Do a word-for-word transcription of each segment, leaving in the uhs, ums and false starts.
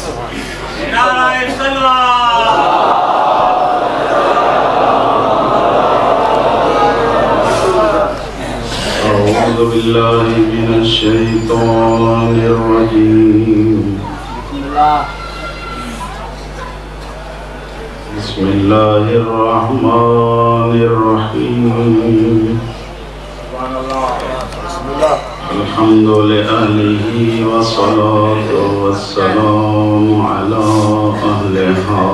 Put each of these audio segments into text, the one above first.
أعوذ بالله من الشيطان الرجيم بسم الله الرحمن الرحيم الحمد لله والصلاة والسلام على أهلها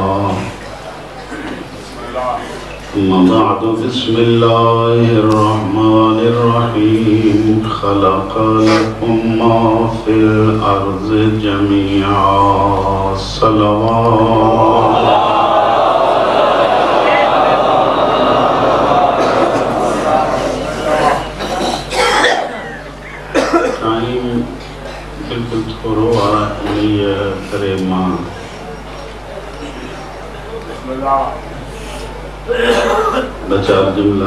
أما بعد بسم الله الرحمن الرحيم خلق لكم ما في الأرض جميعا صلوات टाइम बिल्कुल थोड़ो करे मां बचा जुमला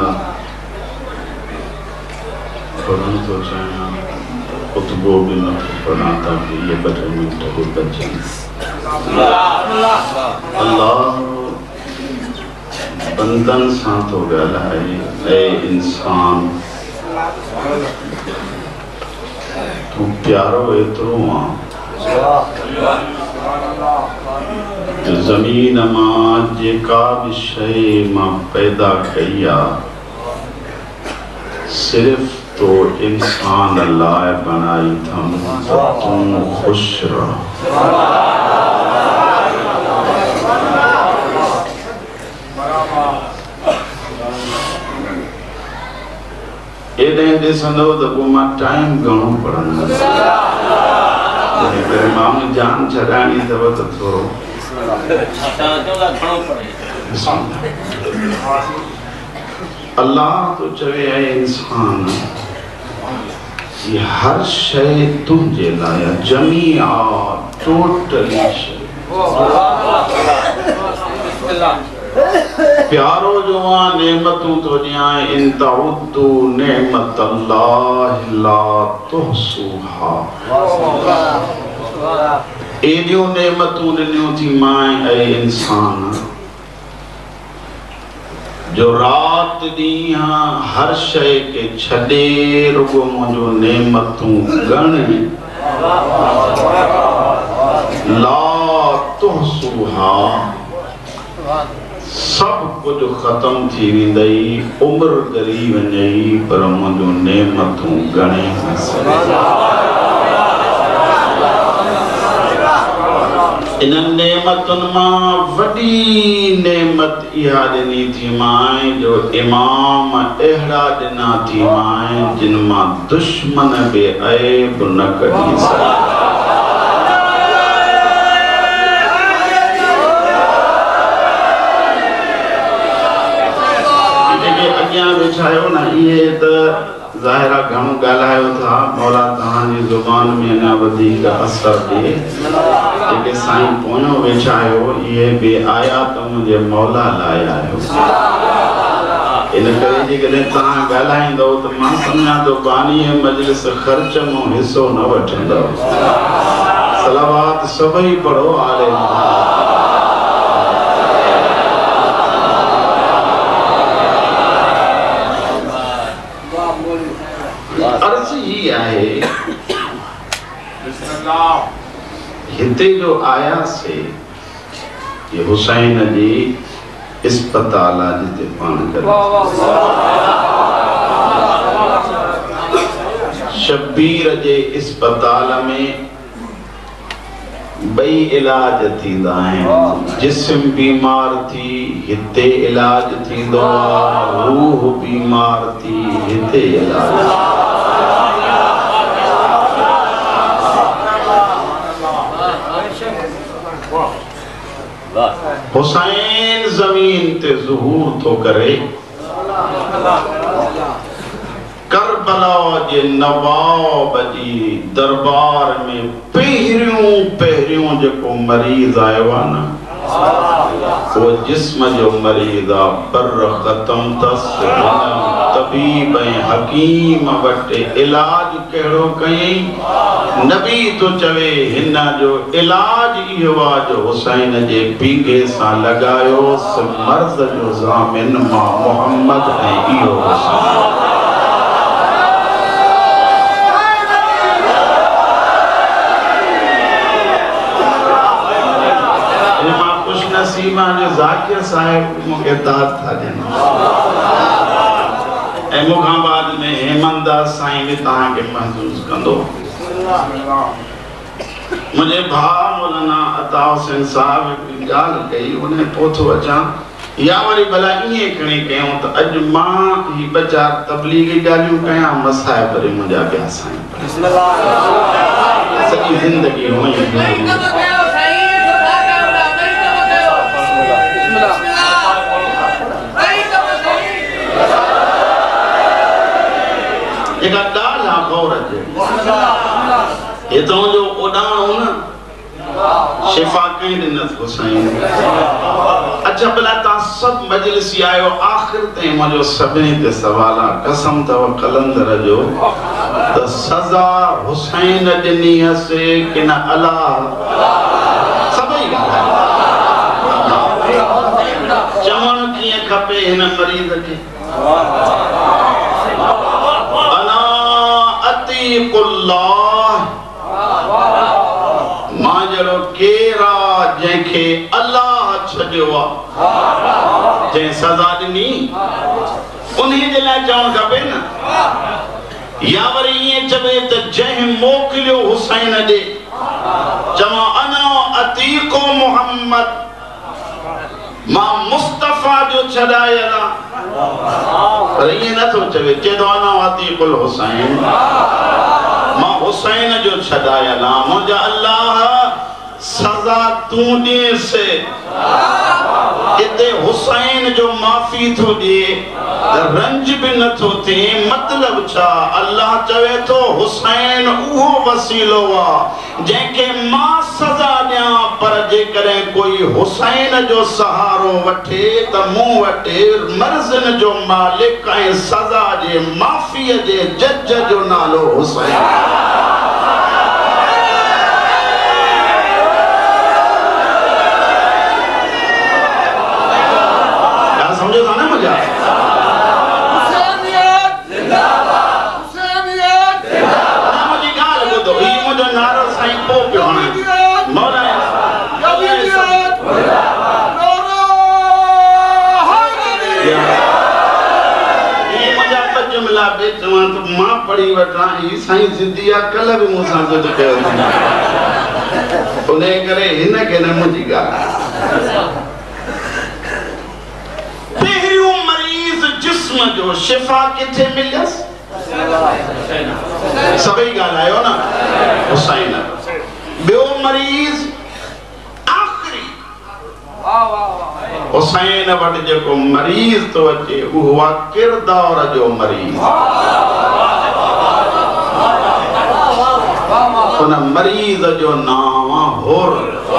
पढ़ना तो चाहिए खुतबो भी न पढ़ना ताकि ये बटे मिनट हो बचे अल्लाह बंदन सां तो ॻाल्हाए ऐ इंसान तू प्यारो एतिरो आहे ज़मीन मां जेका भी शइ मां पैदा कई आहे सिर्फ़ तो इंसान लाइ बनाई अथम तूं ख़ुशि रह एॾे ॾिसंदो त पोइ मां टाइम घणो पढ़ंदुसि करे माण्हू जान छॾाइणी अथव त थोरो अल्लाह तो चवे है इंसान ये हर शय तुझे लाया जमीआ टोटली प्यारो जो नेमतू तो न्याय इन तउद्दू नेमत अल्लाह ला तुहसूहा एडियो नेमतू ॾिनियूं थी मां ऐं इंसान जो रात ॾींहुं हर शइ खे छॾे रुगो मुंहिंजो नेमतूं ॻण ला तुहसूहा सब कुछ खत्म थी वेंदई उम्र गरी वञई पर मुंहिंजो नेमतूं ॻणे इन नेमतुनि मां वॾी नेमत इहा ॾिनी थी मां जो इमाम अहिड़ा ॾिना थी मां जिन मां दुश्मन बि ऐब न कढी सघे विछायो न इहे त ज़ाहिरा घणो ॻाल्हायो था मौला तव्हांजी ज़ुबान में अञा वधीक असर ॾिए जेके साईं पोयों विछायो इहे बि आया त मुंहिंजे मौला लाइ आयो इन करे जेकॾहिं तव्हां ॻाल्हाईंदव त मां सम्झां थो बानीअ मजलिस ख़र्च मां हिसो न वठंदव सलावात सभई पढ़ो आले हिते जो आया से ये हुसैन जी अस्पताल जिते पान कर शब्बीर जे अस्पताल में बई इलाज थींदा आहिनि जिस्म बीमार थी हिते इलाज थींदो आहे रूह बीमार थी हिते इलाज हुसैन जमीन ते ज़ुहूर तो करे करबला जे नवाब जी दरबार में पहिरियों पहिरियों जेको मरीज आयो आहे न वो जिस्म जो मरीज आहे पर ख़त्म तस तबीब हकीम वटे इलाज केड़ो कई नबी तो चवे हिन्ना जो इलाज इहो आ जो हुसैन जे पीगे सा लगायो मर्ज जो ज़ामिन मा मोहम्मद ऐं इहो हुसैन नसीमा जो ज़ाकिर साहिब मुके दाद था देना ए मुखाबाद में हेमंतदास साईं भी तहां के महसूस कंदो मुझे भा मौलाना अता हुसैन साहब की गाल कई उन्हें पोथो अचा या वरी भला इए खणी कयूं त अज मां ही बचार तबलीगी गालियूं कया मसाइब रे मुंजा बिया साईं बिस्मिल्लाह सॼी जिंदगी हुई एका ॾाढा गौर जे हितों जो उॾाणो न शिफा कहीं ॾिनस हुसैन अच्छा भला तव्हां सभु मजलिसी आयो आख़िर ताईं मुंहिंजो सभिनी ते सवाल आहे कसम अथव कलंदर जो त सज़ा हुसैन ॾिनी हुअसि कि न अलाह सभई ॻाल्हायो चवणु कीअं खपे हिन मरीज़ खे मां जड़ो केरा जंहिंखे अल्लाह छॾियो आहे जंहिं सज़ा ॾिनी उन्हीअ जे लाइ चवणु खपे न या वरी ईअं चवे त जंहिं मोकिलियो हुसैन ॾे चवां अना अतीको मोहम्मद मां मुस्तफ़ा जो छॾायल आहियां पर ईअं नथो चवे चए थो अना अतीकुल हुसैन मां हुसैन जो छॾायल आहियां मुंहिंजा अल्लाह सज़ा तूं ॾेसि इते हुसैन जो माफ़ी थो ॾे रंज भी नथो थे मतलब छा अल्लाह चवे तो हुसैन उहो वसीलो आ जेके मां सजा दियां पर जे करे कोई हुसैन जो सहारो वठे त मूं वटे मर्ज़न जो मालिक ऐं सजा जे माफ़ी जे जज जो नालो हुसैन समझो था ना मजा मां पढ़ी वठा ही साईं जिद्दिया कल भी मूंसां कुछ कयो उन करे हिन के न मुंहिंजी ॻाल्हि पहिरियों मरीज़ जिस्म जो शिफा किथे मिलियस सभई ॻाल्हायो न हुसैन ॿियो मरीज़ आख़िरी हुसैन वटि जेको मरीज़ तो अचे उहो आहे किरदार जो मरीज़ उन मरीज़ जो नाम होर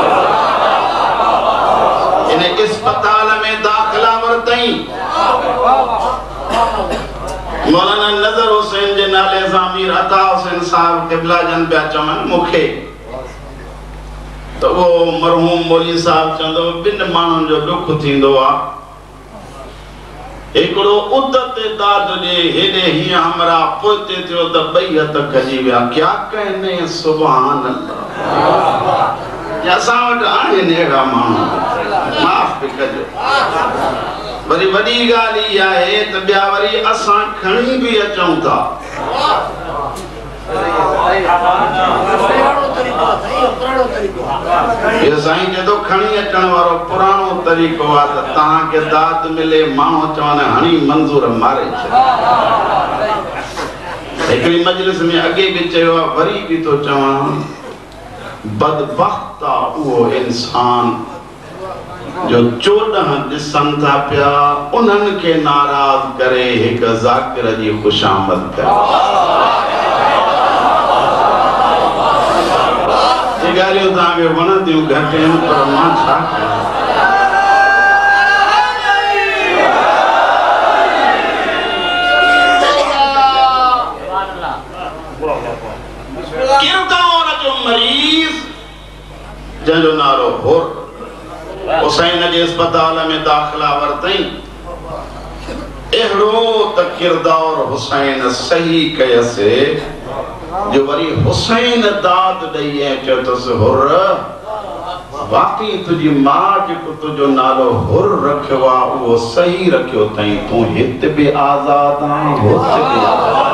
इन अस्पताल में दाखिला वरतई मौलाना नजर हुसैन जे नाले सां मीर अता हुसैन साहब क़िबला जन पिया चवनि मूंखे तो वो मरहूम मौली साहब चंदो बिन मानन जो दुख थींदो आ एकड़ो उद्दत दाद जे हेडे ही हमरा पोते थियो त बई हथ खजी विया क्या कहने सुभान अल्लाह या सावट आने नेड़ा मानो माफ भी कजो वरी वडी गाली आहे त बिया वरी असां खणी भी अचूं था ये साईं जदो खणी अचण वारो पुरानो तरीक़ो आ त तहां के दात मिले माण्हू चवनि हणी मंजूर मारे छॾ हिकिड़ी मजलिस में अॻे भी चयो आहे वरी भी तो चवां बदबख्त आ उहो इंसान जो चोॾहं ॾिसनि था पिया उन्हनि खे नाराज़ करे हिकु ज़ाकिर जी खुशामद करे गालियों तांगे वणंदियूं घटि आहिनि पर मां छा कयां जो मरीज़ जंहिंजो नालो हुर हुसैन जे अस्पताल में दाख़िला वरतई एड़ो त किरदार हुसैन सही कयसे जो वरी हुसैन दाद ॾेई ऐं चयोसि हुर वाकई तुझी मां जेको तुझो नालो हुर रखियो आहे उहो सही रखियो अथई तूं हिते बि आज़ाद आहीं हुते बि आज़ाद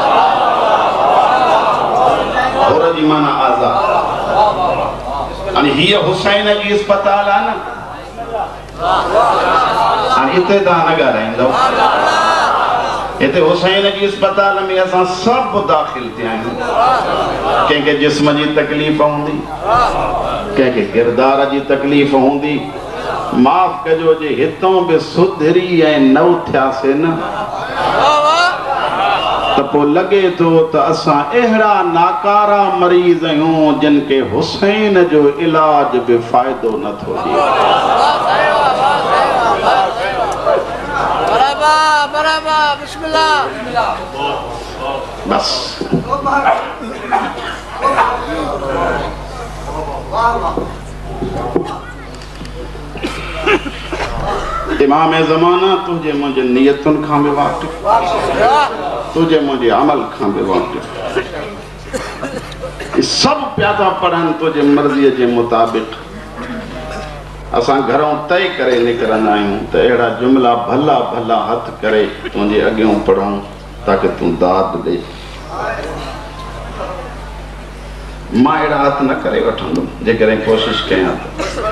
हुर जी माना आज़ाद हाणे हीअ हुसैन जी अस्पताल आहे न हाणे हिते तव्हां न ॻाल्हाईंदव हिते हुसैन जी अस्पताल में असां सभु दाख़िल थिया आहियूं कंहिंखे जिस्म जी तकलीफ़ हूंदी कंहिंखे किरदार जी तकलीफ़ हूंदी माफ़ कजो जे हितों बि सुधरी ऐं न उथियासीं न त पोइ लॻे थो त असां अहिड़ा नाकारा मरीज़ आहियूं जिन खे हुसैन जो इलाज बि फ़ाइदो नथो ॾिए बस इमाम ज़माना तुझे मुझे नियतुन खां बि वाक़िफ़ तुझे मुझे अमल खां बि वाक़िफ़ सब पिया था पढ़नि तुझे मर्ज़ीअ जे मुताबिक़ असां घरों तय करे निकिरंदा आहियूं त अहिड़ा जुमला भला भला हथ करे तुंहिंजे अॻियों पढ़ूं ताकि तूं दाद ॾे मां अहिड़ा हथ न करे वठंदुमि जेकॾहिं कोशिशि कयां त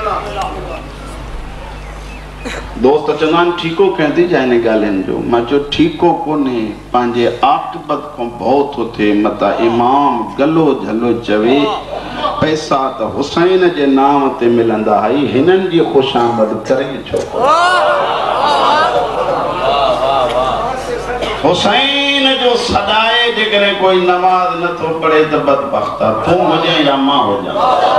दोस्त चवंदा आहिनि ठीको कंहिं थी जाए हिन ॻाल्हियुनि जो मां चयो ठीको कोन्हे पंहिंजे आक़िबत खां भउ थो थिए मता इमाम गलो झलो चवे पैसा त हुसैन जे नाम ते मिलंदा हई हिननि जी ख़ुशामद करे छो हुसैन जो सदाए जेकॾहिं कोई नमाज नथो पढ़े त बदबख्त आहे तूं हुजे या मां हुजां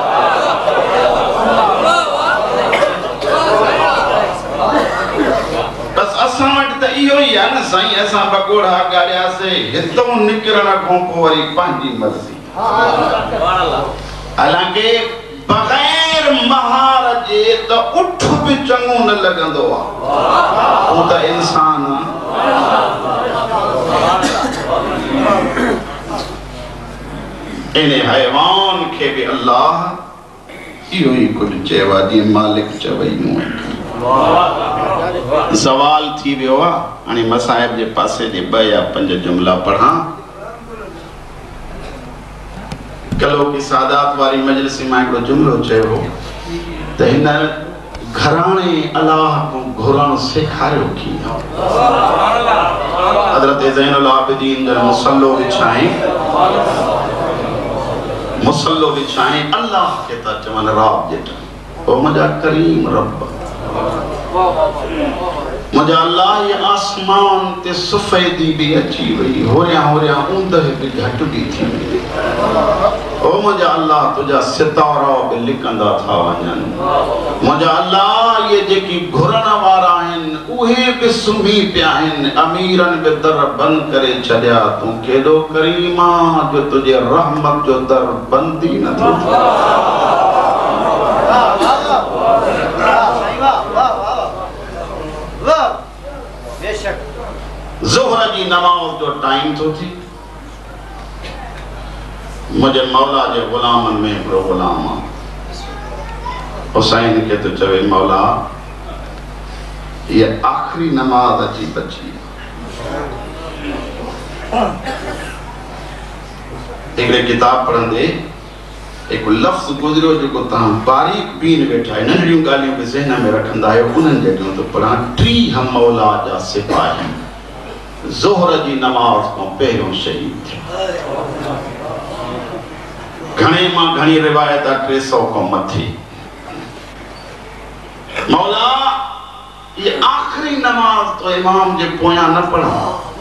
बस असां वटि त इहो ई आहे न साईं असां बगोड़ा ॻाढ़ियासीं हितों निकिरण खां पोइ वरी पंहिंजी मर्ज़ी हालांकि बग़ैर महार जे त उठ बि चङो न लॻंदो आहे हू त इंसान इन हैवान खे बि अल्लाह इहो ई कुझु चयो आहे जीअं मालिक चवई मूं सवाल थी वियो आहे हाणे मसाइब जे पासे जे ॿ या पंज जुमला पढ़ां कलो की सादात वारी मजलिस में हिकिड़ो जुमलो चयो त हिन घराणे अलाह को घुरण सेखारियो कीअं हज़रत ज़ैनुल आबिदीन जो मुसल्लो विछाई मुसल्लो विछाई अल्लाह के ता चवन राब जेट ओ मुझा करीम रब मुझा अल्लाह ये आसमान ते सफेदी भी अची वई होरिया होरिया ऊंदह भी घट भी थी ओ मुझा अल्लाह तुझा सितारा भी लिकंदा था वञन मुझा अल्लाह ये जेकी घुरण वारा आहिन उहे भी सुम्ही पिया आहिन अमीरन बि दर बंद करे छॾिया तूं केॾो करीमा जो तुझे रहमत जो दर बंदी नथो ज़ोहर जी नमाज जो टाइम तो थी मुझे मौला जे गुलामन में हिकिड़ो गुलाम हुसैन के तो चवे मौला ये आखिरी नमाज अची बची हिकिड़े किताब पढ़ंदे एक लफ्ज़ गुज़रियो जेको तव्हां बारीक बीन वेठा आहियो नंढियूं ॻाल्हियूं बि ज़हन में रखंदा आहियो उन्हनि जॻहियूं तो पढ़ां टी हम मौला जा सिपाही ज़ोहर जी नमाज खां पहिरियों शहीद थिया घणे मां घणी रिवायत टे सौ खां मथे मौला ये आखिरी नमाज तो इमाम जे पोयां न पढ़ा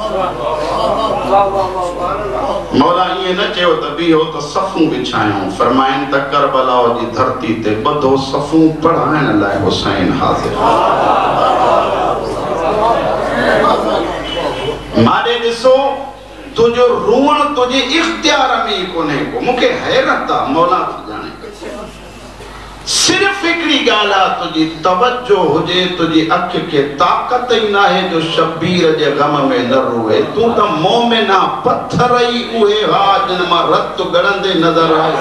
मौला ये न चयो त बीहो त सफ़ूं विछायूं फरमाइनि त करबला जी धरती ते ॿधो सफ़ूं पढ़ाइण लाइ हुसैन हाज़िर मारे ॾिसो तुझो रोअण तुझे इख्तियार में कोने को मुके हैरत आ मौला थी जाने सिर्फ हिकड़ी गाला तुझी तवज्जो हुजे तुझी अख के ताकत ही ना है जो शब्बीर जे गम में न रोए तू त मोमिना पत्थर ही उहे हा जिन मां रत गड़ंदे नजर आए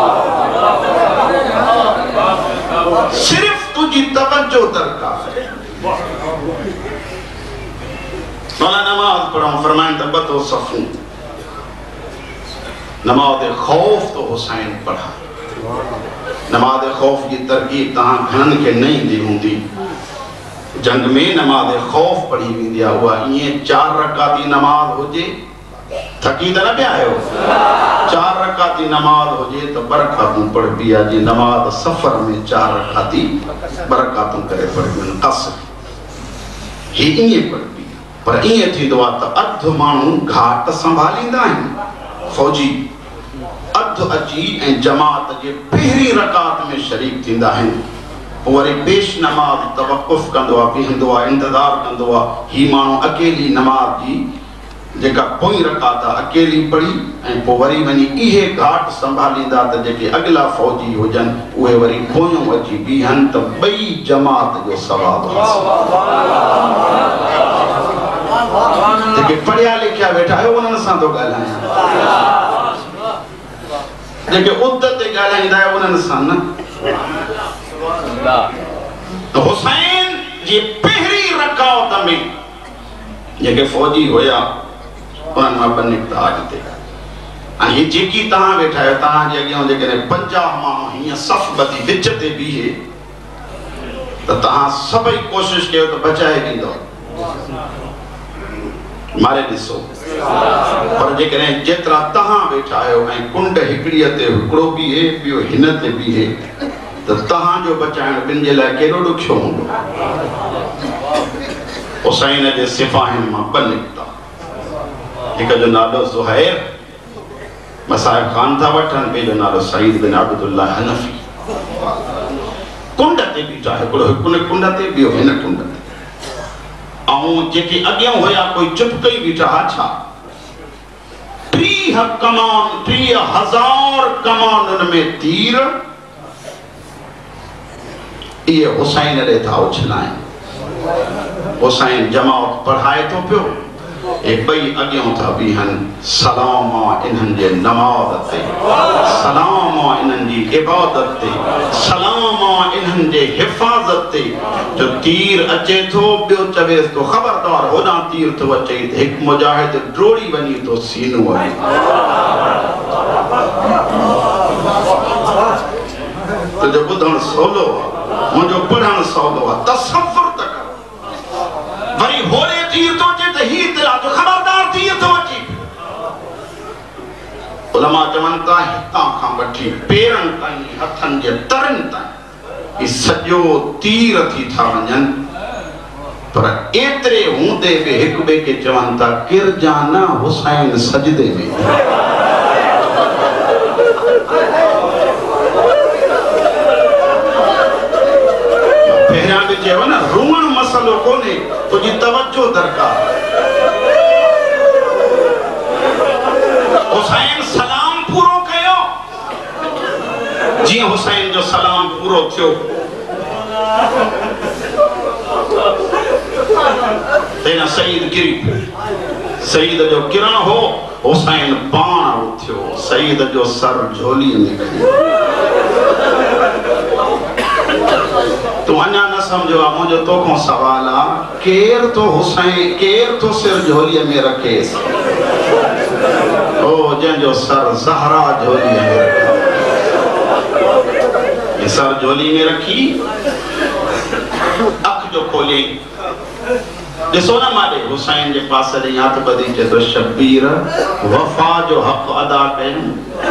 सिर्फ तुझी तवज्जो दरकार है मौला नमाज पढ़ो फरमाएं त बतो सफू नमाज खौफ तो हुसैन पढ़ा नमाज खौफ की तरकीब तहां घणन के नहीं दी हुंदी जंग में नमाज खौफ पढ़ी वेंदी आहे उहा इएं चार रकाती नमाज हुजे थकी त न पिया आहियो चार रकाती नमाज हुजे त बरकातूं पढ़बी आहे जी नमाज सफ़र में चार रकाती बरकातूं करे पढ़बी कसर ही इएं पढ़बी पर इएं थींदो आहे त अधु माण्हू घाट संभालींदा आहिनि फौजी अधु अची ऐं जमात जे पहिरीं रकात में शरीक थींदा आहिनि पोइ वरी पेश नमाज तवक़ुफ़ कंदो आहे बीहंदो आहे इंतज़ार कंदो आहे ही माण्हू अकेली नमाज जी जेका पोईं रकात आहे अकेली पढ़ी ऐं पोइ वरी वञी इहे घाट संभालींदा त जेके अॻिला फौजी हुजनि उहे वरी पोयूं अची बीहनि त ॿई जमात जो सवाबु जेके पढ़िया लिखिया वेठा आहियो उन्हनि सां थो ॻाल्हायां जेके उद्दत ते ॻाल्हाईंदा आहियो उन्हनि सां न हुसैन जी पहिरीं रकात में जेके फौजी हुया उन्हनि मां ॿ निकिता अॻिते ऐं हीअ जेकी तव्हां वेठा आहियो तव्हांजे अॻियां जेकॾहिं पंजाह माण्हू हीअं सफ़ ॿधी विच ते बीहे त तव्हां सभई कोशिशि कयो त बचाए ॾींदव मारे ॾिसो पर जेकॾहिं जेतिरा तव्हां वेठा आहियो ऐं कुंड हिकिड़ीअ ते हिकिड़ो बीहे ॿियो हिन ते बीहे त तव्हांजो बचाइण ॿिनि जे लाइ केॾो ॾुखियो हूंदो हुसैन जे सिपाहियुनि मां ॿ निकिता हिक जो नालो ज़ुहैर मसाइब ख़ान था वठनि ॿिए जो नालो सईद बिन अब्दुल्ला हनफी कुंड ते बीठा हिकिड़ो हिन कुंड ते ॿियो हिन कुंड ते ऐं जेके अॻियां हुया कोई चुप कई बीठा छा टीह कमान टीह हज़ार कमाननि में तीर इहे हुसैन ॾे था उछलाइनि हुसैन जमात पढ़ाए थो पियो ए ॿई अॻियां था बीहनि सलाम इन्हनि जे नमाज़ ते सलाम इन्हनि जी इबादत ते सलाम इन्हनि जे हिफ़ाज़त ते जो तीर अचे थो ॿियो चवेसि थो ख़बरदार होॾां तीर थो अचे त हिकु मुजाहिद ड्रोड़ी वञी थो सीनो आहे तुंहिंजो ॿुधणु सवलो आहे मुंहिंजो पढ़णु सवलो आहे तसव्वुर त कर वरी होड़े तीर थो अचे त ही दिला जो ख़बरदार तीर थो अचे उलमा चवनि था हितां खां वठी पेरनि ताईं हथनि जे तरनि ताईं ही सॼो तीर थी था वञनि पर एतिरे हूंदे बि हिक ॿिए खे चवनि था किरजान हुसैन सजदे में पहिरियां बि चयो न रोअण मसलो कोन्हे तुंहिंजी तवज्जो दरकार हुसैन सलाम पूरो कयो जीअं हुसैन जो सलाम पूरो थियो तेना सईद गिरी सईद जो किरण हो हुसैन पाण उथियो सईद जो सर झोली में खयो तू अन्या न समझो आ मुझे तो को सवाल आ केर तो हुसैन केर तो सिर झोली में रखेस ओ जंजो सर ज़हरा झोली में रखे ये सर झोली में रखी अख जो खोले ॾिसो न माॾे हुसैन जे पास ॾे हथ ॿधी चए थो शब्बीर वफ़ा जो हक़ अदा कयूं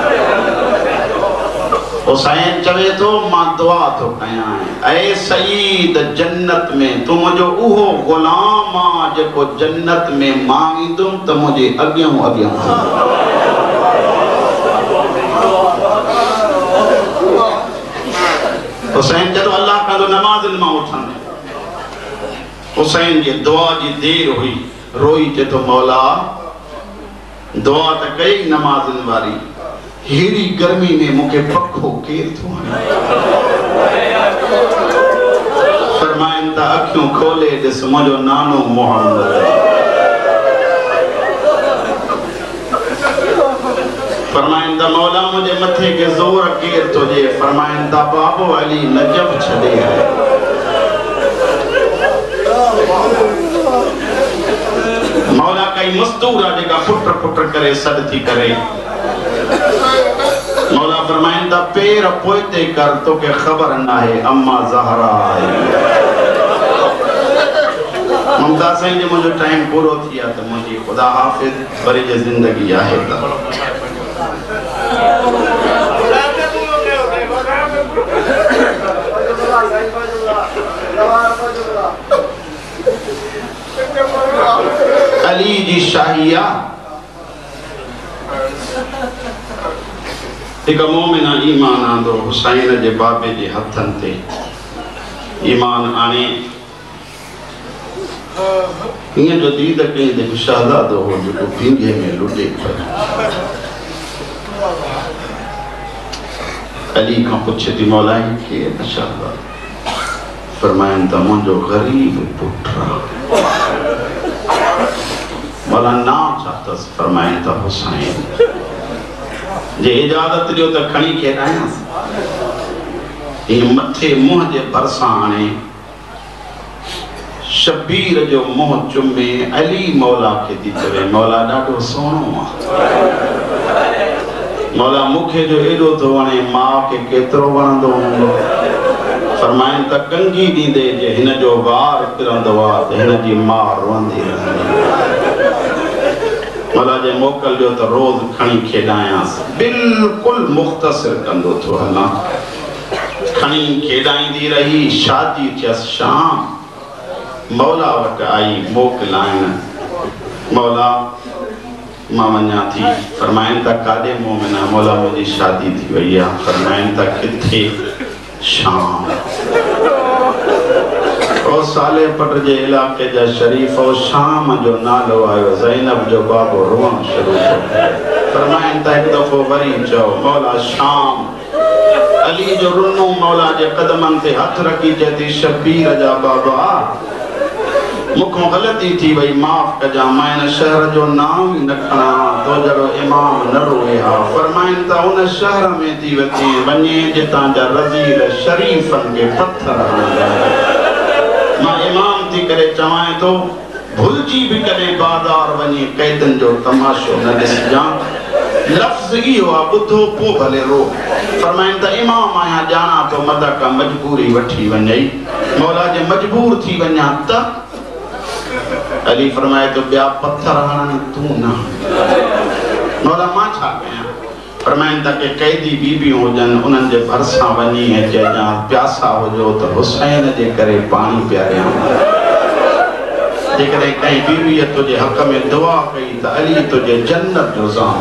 हुसैन चवे थो मां दुआ थो कयां ऐ सईद जन्नत में तू मुंहिंजो उहो ग़ुलाम आहे जेको जन्नत में मां ईंदुमि त मुंहिंजे अॻियां अॻियां हुसैन जॾहिं अल्लाह कंदो नमाज़ुनि मां उथंदे हुसैन जी दुआ जी देर हुई रोई चए थो मौला दुआ त कई नमाज़न वारी हेरी गर्मी में मुके पखो केर थो फरमाइन ता अखियों खोले दिस मुझो नानो मोहम्मद फरमाइन ता मौला मुझे मथे के जोर केर तो जे फरमाइन ता बाबो अली नजब छड़े है मौला कई मस्तूरा जेका पुट पुट करे सद थी करे मौला फरमाइन ता पैर पोइते कर तो के खबर ना है अम्मा ज़हरा है मुमताज़ साईं जो मुझो टाइम पूरो थिया त मुझी खुदा हाफिज वरी जे जिंदगी आहे त अली जी शाहिया एक मोमिना ईमान आंदो हुसैन जे बाबे जे हथन ते ईमान आने इन जो दीद के दे शहजादो हो जो भींगे में लुटे पर अली का पूछे थी मौला के शहजादा फरमाइन ता मुझो गरीब पुत्र मौला ना चाहतस फरमाइन ता हुसैन जे इजाजत दियो त खणी के आयास ये मथे मुंह जे भरसा आने शबीर जो मुंह चुमे अली मौला के दी चवे मौला डाडो सोनो मौला मुखे जो एडो तो वणे मां के केतरो वणंदो हुंदो फरमाइन त कंगी दींदे जे हिन जो वार किरंदो आ त हिन जी मां रोंदी रहंदी मौला जे मोकल जो तो रोज खणी खेडायास बिल्कुल मुख्तसर कंदो तो हला खणी खेडाईंदी रही शादी थियस शाम मौला वट आई मोकलाइन मौला मां वञा थी फरमाइन ता काडे मोमिना मौला मुझी शादी थी वई आ फरमाइन ता किथे शाम ओ साले पट जे इलाके जा शरीफ ओ शाम जो नालो आयो ज़ैनब जो बाबो रोण शुरू थियो फरमाइन ता एक दफो वरी चओ मौला शाम अली जो रुनो मौला जे कदमन ते हथ रखी चेती शबीर जा बाबा मुखो गलती थी वई माफ कजा मैं शहर जो नाम न खणा तो जड़ो इमाम न रोए हा फरमाइन ता उन शहर में थी वती वने जिता जा रजील शरीफन के पत्थर मां इमाम थी करे चवाए तो भुलजी भी करे बाजार वने कैदन जो तमाशो न दिस जा लफ्ज इहो आ बुधो पो भले रो फरमाइन ता इमाम आया जाना तो मदा का मजबूरी वठी वनई मौला जे मजबूर थी वन्या त अली फरमाए तो ब्या पत्थर हणन तू ना मौला मां छा कया फरमाइन ता के कैदी बीबी होजन उनन जे भरसा वनी है जे जा प्यासा होजो तो हुसैन जे करे पानी प्यारिया जे करे कई बीबी तो जे हक में दुआ कई त अली तो जे जन्नत जो जाम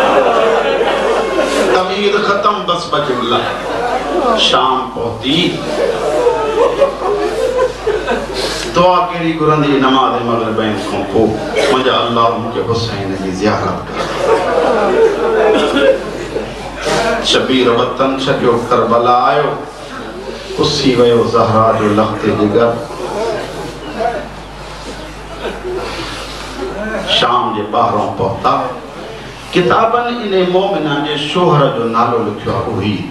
तमीद खत्म बस बजुल्ला शाम पहुंची दुआ केड़ी गुरंदी नमाज मगरिब को को मुझे अल्लाह मुके हुसैन की ज़ियारत कर शबीर वतन छो करबला आयो उसी वयो ज़हरा जो लखते जिगर शाम जे बाहरों पहुंचा किताबन इने मोमिना जे शोहर जो नालो लिखियो उहीद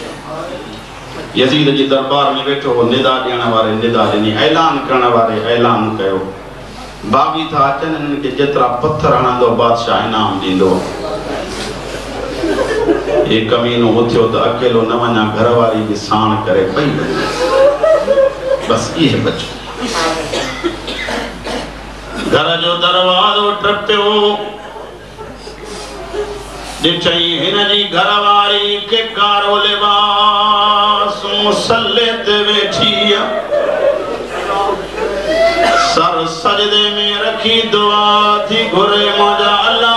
यजीद जी दरबार में बैठो निदा देने वाले निदा देनी ऐलान करने वाले ऐलान कयो बागी था अचन इनके जितरा पत्थर हणंदो बादशाह इनाम दींदो ये कमीनो उथियो तो अकेलो न वञा घर वारी जी साण करे पई बस ये बचो घर जो दरवाजो टपियो दिचई हिन जी घर वारी के कारो लिबास मुसल्ले ते बैठी सर सजदे में रखी दुआ थी घुरे मजा अल्लाह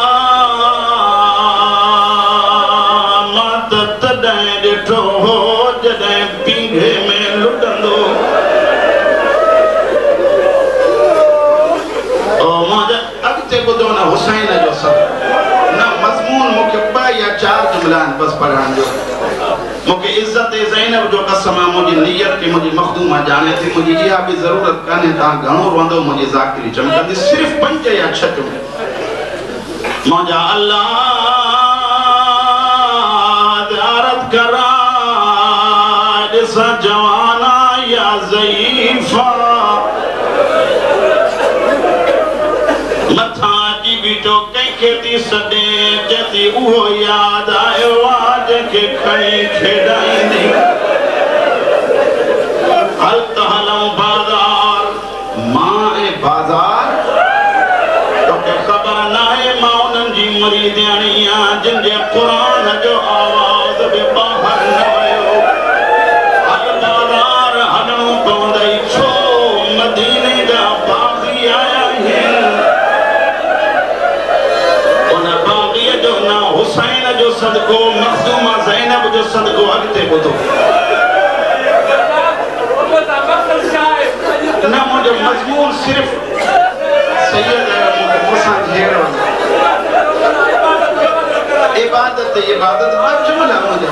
मत तॾहिं ॾिठो हो जॾहिं पींघे में लुटंदो ओ मजा अॻिते ॿुधो न हुसैन जो सर मुके ब या चार जुमला बस पढ़ान जो मुके इज्जत ज़ैनब जो कसम मुजी नियत की मुजी मखदूमा जाने थी मुजी इहा भी जरूरत काने ता घणो रोंदो मुजी ज़ाकिरी चमकंदी सिर्फ पंज या छह जुमले मौजा अल्लाह दारत करा दिसा जवाना या ज़ईफा मथा जी बीटो कई खेती सदे जती उहो याद आयो आज के खणी खेडाईंदी हल तहलम बाजार मां ए बाजार तो के खबर ना है मां उनन जी मुरीदानिया जिनके कुरान जो आवाज बे बाहर न आयो हल बाजार हलणो पवंदई छो मदीने जा बागी आया हुसैन जो सदको मखदूमा ज़ैनब जो सदको अगते बुधो ना मुझे मजमून सिर्फ सैयद है मुझे मुसा घेर इबादत इबादत बस जुमला मुझे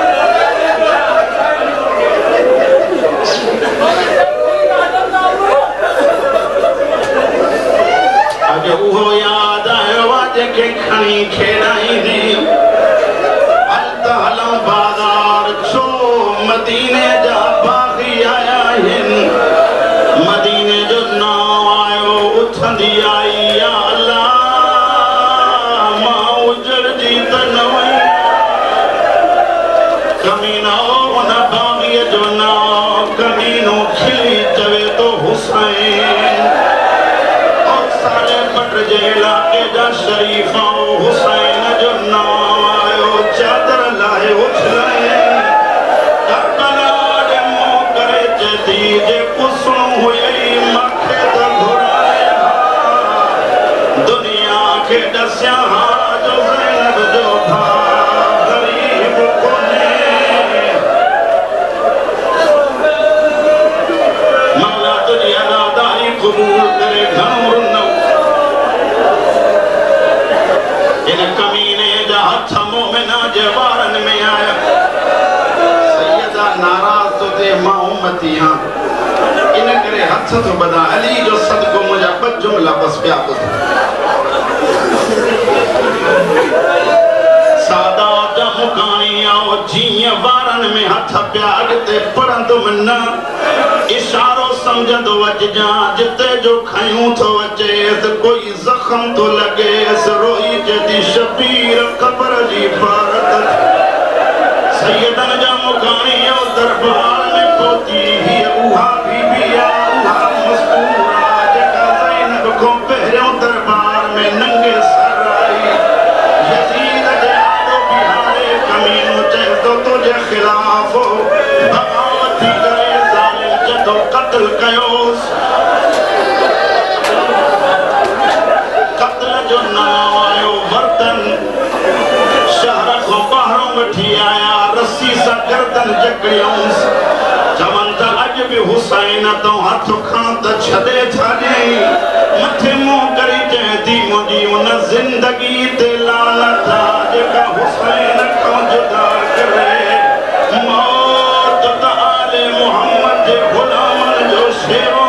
अज उहो याद आयो आज के खणी खेडाईंदी हल तहलम बाजार छो मदीने जा बागी आया हिन मदीने जो नाम आयो उथंदी आई या अल्लाह मां उजड़ जी त न वई कमीनो उन बागी जो नाम कमीनो खिली चवे तो हुसैन और साले पट जे इलाके जा शरीफा हुसैन जो नाम आयो चादर लाए उछलाए करबला दे मुंह करे जदी जे कुसण हुई मखे त घुराए दुनिया के दस्या जो ज़ैनब जो भा गरीब कोने मौला तुझी अदादारी कबूल करे घणो रुनो इन कमीने जा हथ मोमिना जे वारन में आया सैयदा नाराज तो थे मां उम्मती हां इन करे हथ तो बदा अली जो सदको मुझा ब जुमला बस पिया ॿुध सादात मुकानी आओ जीअं वारन में हथ पिया अॻिते पढ़ंदुमि न इशारो समझंदो अचिजां जिते जो खयूं थो अचेसि कोई ज़ख़्म थो लॻेसि रोई जदी शबीर क़ब्र जी भारत सैयदन जा मुकानी आओ दरबार में पहुती हीअ उहा बीबी आहे उहा मस्तूरा जेका ज़ैनब खां पहिरियों दरबार में नंगे सर आई यज़ीद जे आॾो बिहारे कमीनो चए थो तुंहिंजे ख़िलाफ़ बग़ावत थी करे ज़ालिम जदो क़त्ल कयोसि क़त्ल जो नाम आयो वर्तन शहर खां ॿाहिरों वठी आया रस्सी सां गर्दन जकड़ियऊंसि चवनि त अॼु बि हुसैन तो हथ खण त छॾे छा ॾियईं मथे मुंहुं करे चए थी मुंहिंजी उन ज़िंदगी ते लानत आहे जेका हुसैन खां जुदा करे मौत त आले मुहम्मद जे ग़ुलामनि जो शेरो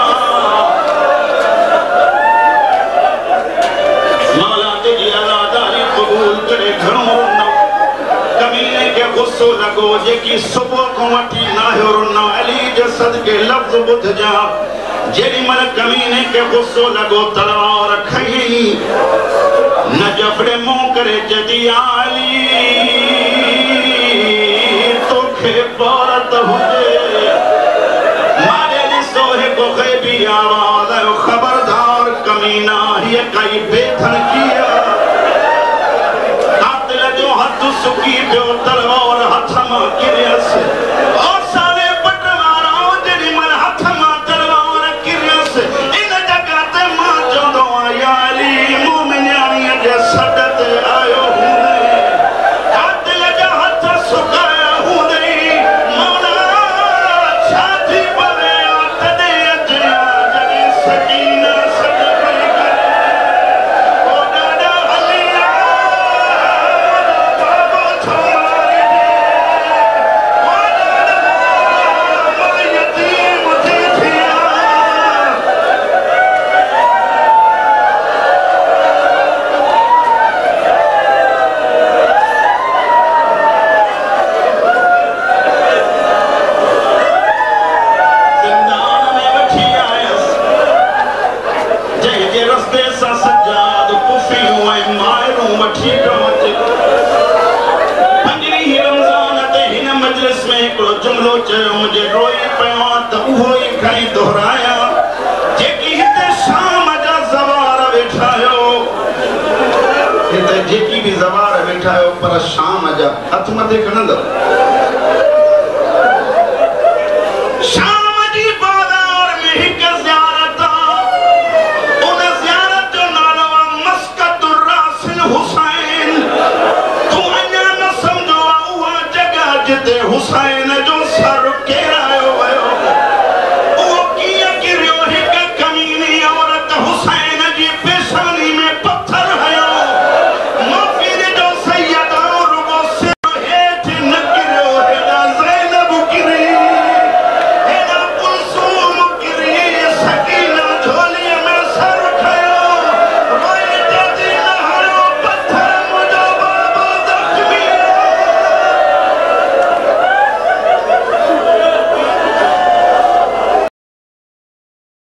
मौला तुझी अज़ादारी क़बूल करे घणो रुनो कमीने के गुस्सो लॻो जेकी सुबुह खां वठी नाहियो रुनो अली जे सदके लफ़्ज़ ॿुधजा जेॾीमहिल कमीने के गुस्सो लॻो तलवार खई न जफड़े मुंहुं करे जदी अली तोखे औरत हुजे मारे ॾिसो हिकु ग़ैबी आवाज़ आयो ख़बरदार कमीना हीअ काई बेधनकी कातिल जो हथ सुकी पियो तलवार हथ मां किरियसि और सारे पटवारा जेॾीमहिल हथ मां तलवार किरियसि इन जॻह ते मां चवंदो आहियां अली मोमिनियाणीअ जे सॾ ते आयो हूंदे कातिल जा हथ सुकाया हूंदे मौला छा थी पवे तॾहिं अचिया जॾहिं सकीना सॾ पई करे ओ ॾाॾा हलिया जे रोई पियो त उहो ई खणी दोहराया जेकी हिते शाम जा ज़वार वेठायो हिते जेकी भी ज़वार वेठायो पर शाम जा हथ मथे खणंदो शाम जी बाज़ार में हिक ज़ियारत उन ज़ियारत जो नालो मस्कतुर रासिल हुसैन तू अञा न समझो उहा जगह जिते हुसैन जो सर केरायो है